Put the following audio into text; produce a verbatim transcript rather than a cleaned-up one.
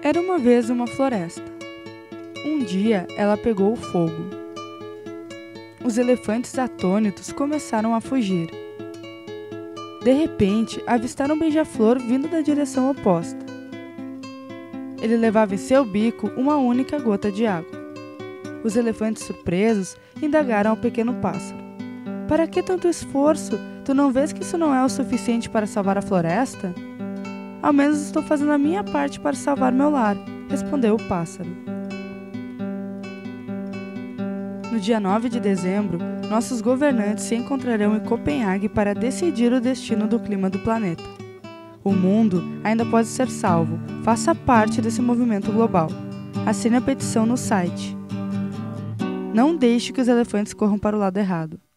Era uma vez uma floresta. Um dia ela pegou fogo. Os elefantes atônitos começaram a fugir. De repente, avistaram um beija-flor vindo da direção oposta. Ele levava em seu bico uma única gota de água. Os elefantes, surpresos, indagaram ao pequeno pássaro: "Para que tanto esforço? Tu não vês que isso não é o suficiente para salvar a floresta?" "Ao menos estou fazendo a minha parte para salvar meu lar", respondeu o pássaro. No dia nove de dezembro, nossos governantes se encontrarão em Copenhague para decidir o destino do clima do planeta. O mundo ainda pode ser salvo. Faça parte desse movimento global. Assine a petição no site. Não deixe que os elefantes corram para o lado errado.